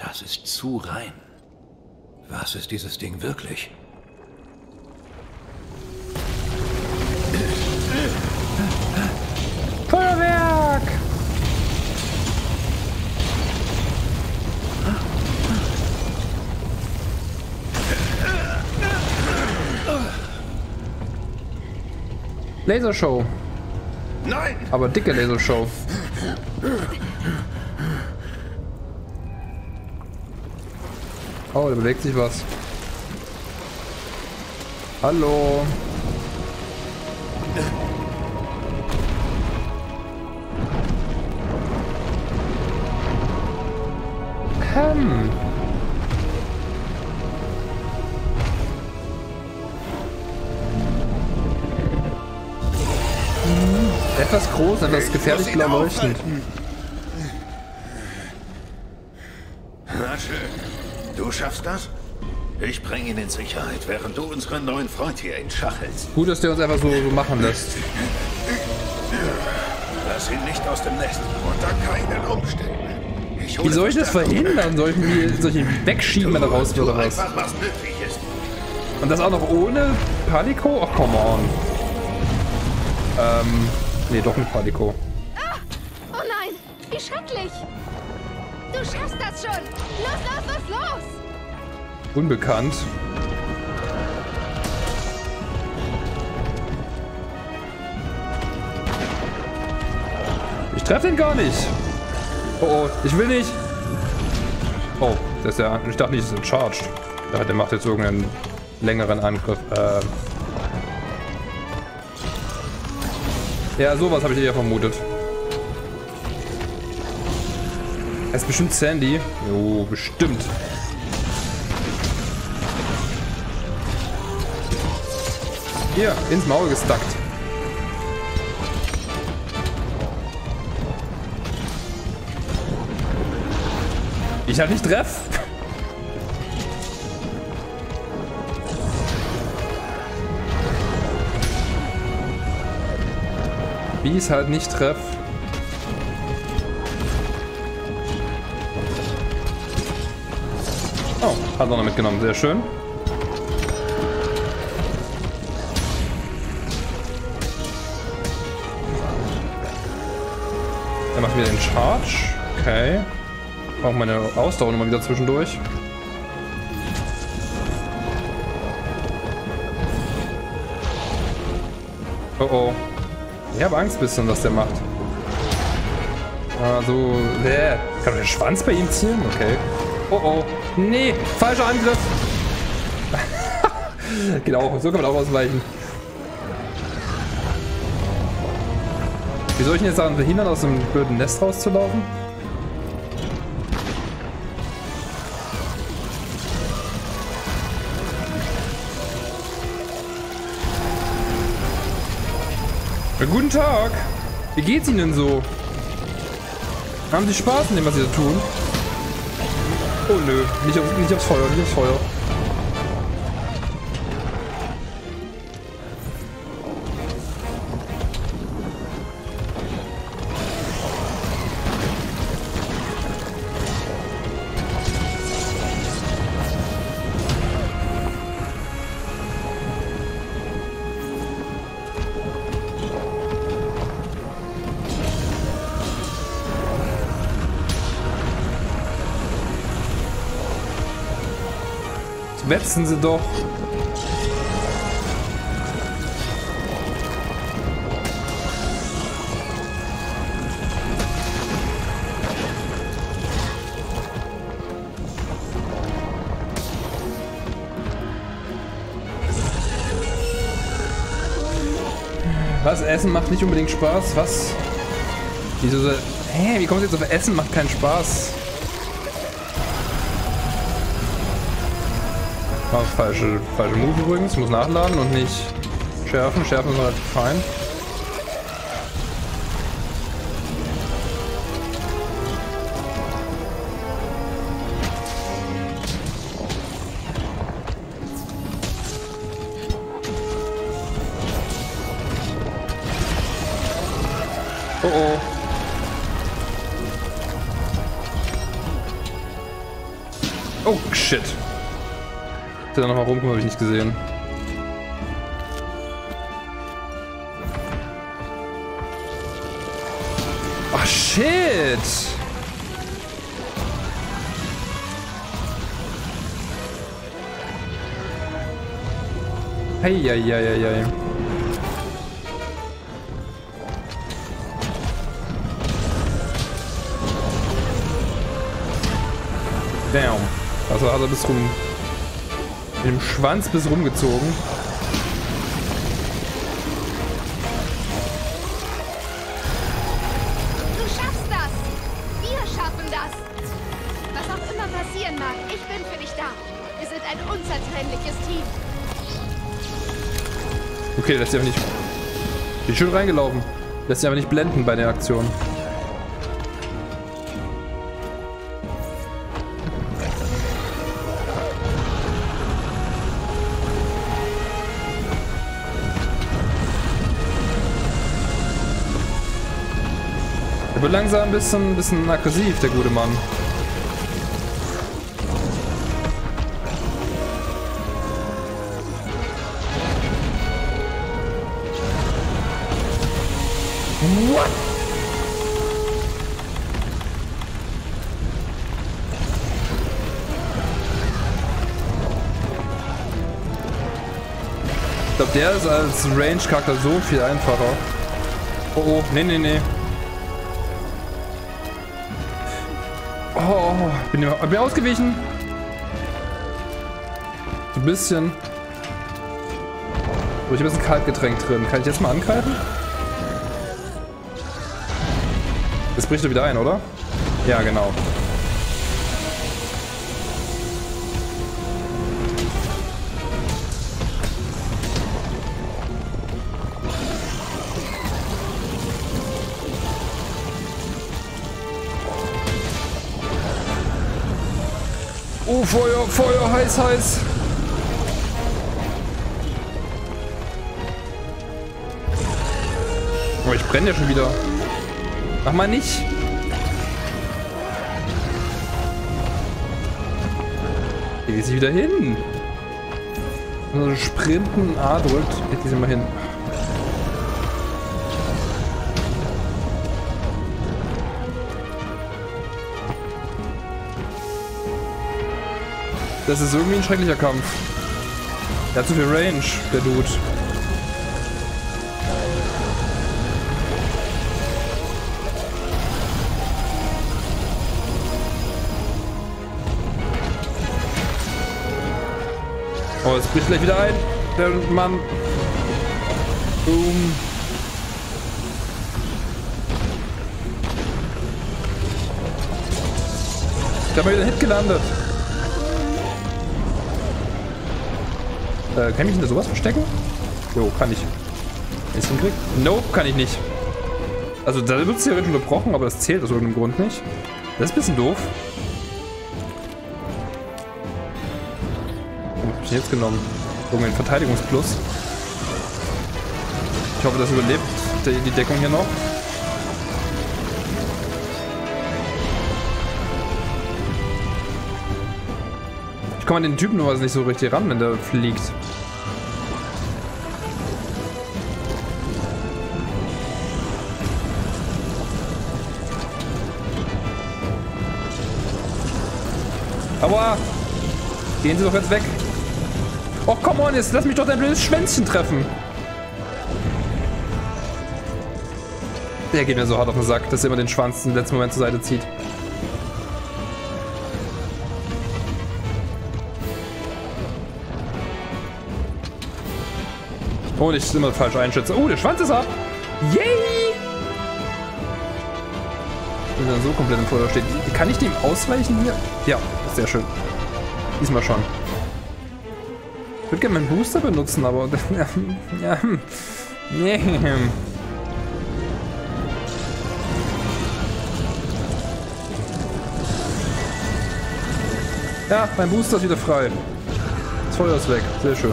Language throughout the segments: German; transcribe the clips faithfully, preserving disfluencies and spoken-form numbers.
Das ist zu rein. Was ist dieses Ding wirklich? Feuerwerk! Lasershow. Nein! Aber dicke Lasershow. Oh, da bewegt sich was. Hallo. Hm. Etwas groß, etwas gefährlich blau leuchtend. Na schön. Du schaffst das? Ich bringe ihn in Sicherheit, während du unseren neuen Freund hier in Schach hältst. Gut, dass der uns einfach so, so machen lässt. Lass ihn nicht aus dem Nest. Unter keinen Umständen. Ich Wie soll ich das verhindern? Soll ich mir soll ich ihn wegschieben, wenn er raus wird oder was? Einfach, was nötig ist. Und das auch noch ohne Palico? Ach, come on. Ähm, nee, doch mit Palico. Ah! Oh nein, wie schrecklich. Du schaffst das schon. Los, los, los, los. Unbekannt. Ich treffe ihn gar nicht. Oh, oh, ich will nicht. Oh, das ist ja. Ich dachte nicht, das ist ein Charge. Ich dachte, der macht jetzt irgendeinen längeren Angriff. Ähm. Ja, sowas habe ich eher vermutet. Er ist bestimmt Sandy. Jo, bestimmt. Hier, ins Maul gestackt. Ich halt nicht treff. Wie ich halt nicht treff. Oh, hat er noch mitgenommen, sehr schön. Er macht wieder den Charge. Okay. Brauche meine Ausdauer nochmal wieder zwischendurch. Oh oh. Ich habe Angst ein bisschen, was der macht. Ah, so. Bäh. Kann man den Schwanz bei ihm ziehen? Okay. Oh oh. Nee, falscher Angriff. Genau, so kann man auch ausweichen. Wie soll ich ihn jetzt daran verhindern, aus dem blöden Nest rauszulaufen? Ja, guten Tag! Wie geht's Ihnen so? Haben Sie Spaß in dem, was Sie da tun? Oh nö, nicht, auf, nicht aufs Feuer, nicht aufs Feuer. Wetzen Sie doch. Was? Essen macht nicht unbedingt Spaß? Was? Wieso so? Hä? Wie kommt jetzt auf Essen? Macht keinen Spaß. Oh, falsche, falsche Move übrigens. Muss nachladen und nicht schärfen. Schärfen ist relativ fein. Oh oh. Oh, shit. Der da nochmal rumkommen, habe ich nicht gesehen. Ach, shit. Heieieiei. Damn. Also hat er bis rum. Mit dem Schwanz bis rumgezogen. Du schaffst das! Wir schaffen das! Was auch immer passieren mag, ich bin für dich da. Wir sind ein unzertrennliches Team. Okay, lässt sich aber nicht. Bin schön reingelaufen. Lässt sich aber nicht blenden bei der Aktion. Er wird langsam ein bisschen, ein bisschen aggressiv, der gute Mann. What? Ich glaube, der ist als Range-Charakter so viel einfacher. Oh, oh, nee, nee, nee. Oh, bin mir, bin mir ausgewichen. So ein bisschen. Oh, ich habe jetzt ein Kaltgetränk drin. Kann ich jetzt mal angreifen? Das bricht er wieder ein, oder? Ja, genau. Oh, Feuer, Feuer, heiß, heiß. Oh, ich brenne ja schon wieder. Mach mal nicht. Hier geht sie wieder hin. Also sprinten, A drückt, geht sie mal hin. Das ist irgendwie ein schrecklicher Kampf. Der hat zu viel Range, der Dude. Oh, es bricht gleich wieder ein. Der Mann. Boom. Ich habe mal wieder einen Hit gelandet. Äh, kann ich mich hinter sowas verstecken? Jo, kann ich. Ist hinkriegt? Nope, kann ich nicht. Also da wird es theoretisch unterbrochen, aber das zählt aus irgendeinem Grund nicht. Das ist ein bisschen doof. Oh, hab ich jetzt genommen. Irgendwie ein Verteidigungsplus. Ich hoffe, das überlebt die, die Deckung hier noch. Ich komme an den Typen nur nicht so richtig ran, wenn der fliegt. Aua! Gehen Sie doch jetzt weg! Oh, come on, jetzt lass mich doch dein blödes Schwänzchen treffen! Der geht mir so hart auf den Sack, dass er immer den Schwanz im letzten Moment zur Seite zieht. Oh, ich immer falsch einschätze. Oh, der Schwanz ist ab! Yay! Wenn er dann so komplett im Feuer steht. Kann ich dem ausweichen hier? Ja, ist sehr schön. Diesmal schon. Ich würde gerne meinen Booster benutzen, aber... ja, nee. Ja, mein Booster ist wieder frei. Das Feuer ist weg. Sehr schön.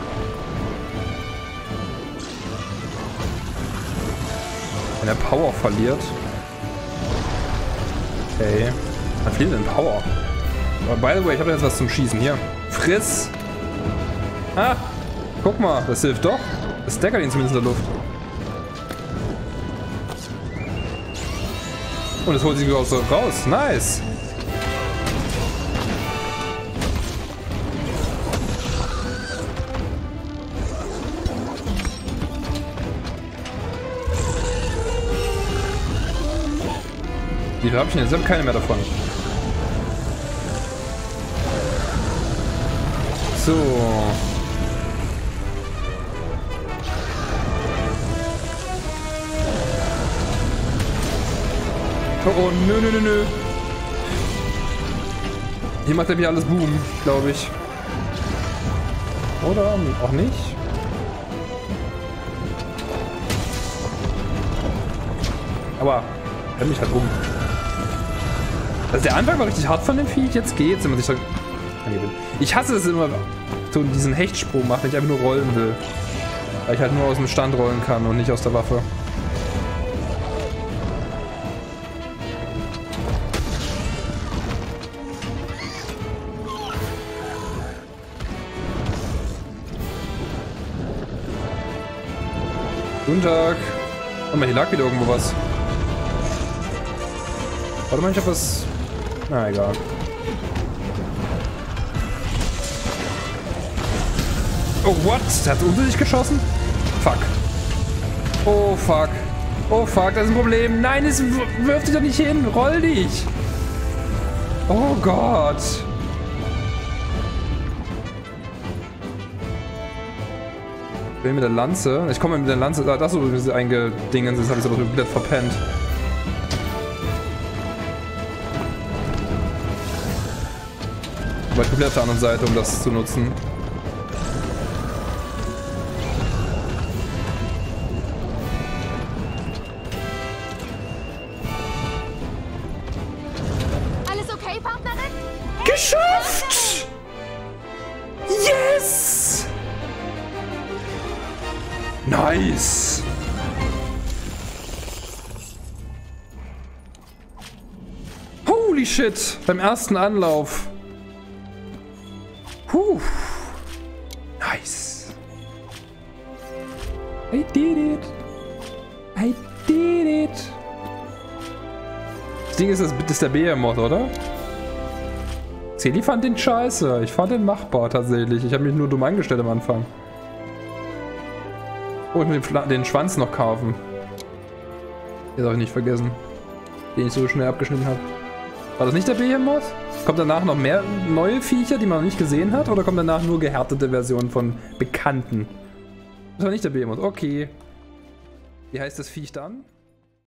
Wenn er Power verliert. Okay. Man verliert den Power. Aber by the way, ich habe jetzt was zum Schießen. Hier. Friss! Ah! Guck mal, das hilft doch. Das staggert ihn zumindest in der Luft. Und es holt sich auch so raus. Nice! Wie viel habe ich denn jetzt? Ich habe keine mehr davon. So. Oh, oh, nö, nö, nö, nö. Hier macht er wieder alles Boom, glaube ich. Oder auch nicht? Aber er mich halt um. Also der Anfang war richtig hart von dem Viech, jetzt geht's, wenn man sich so... Ich hasse es immer, so diesen Hechtsprung macht, wenn ich einfach nur rollen will. Weil ich halt nur aus dem Stand rollen kann und nicht aus der Waffe. Guten Tag. Oh, mal, hier lag wieder irgendwo was. Warte mal, ich hab was... Na, egal. Oh, what? Der hat unter dich geschossen? Fuck. Oh, fuck. Oh, fuck, das ist ein Problem. Nein, es wirft dich doch nicht hin. Roll dich. Oh Gott. Ich will mit der Lanze. Ich komme mit der Lanze. Ah, das ist übrigens eingedingen. Das habe ich aber komplett verpennt. Aber ich komplett auf der anderen Seite, um das zu nutzen. Alles okay, Partnerin? Geschafft! Yes! Nice! Holy shit! Beim ersten Anlauf. Puh. Nice. I did it. I did it. Das Ding ist, das ist der Behemoth, oder? Celi fand den scheiße. Ich fand den machbar tatsächlich. Ich habe mich nur dumm angestellt am Anfang. Oh, ich muss den, den Schwanz noch kaufen. Den darf ich nicht vergessen. Den ich so schnell abgeschnitten habe. War das nicht der Behemoth? Kommt danach noch mehr neue Viecher, die man noch nicht gesehen hat? Oder kommt danach nur gehärtete Versionen von Bekannten? Das war nicht der Behemoth. Okay. Wie heißt das Viech dann?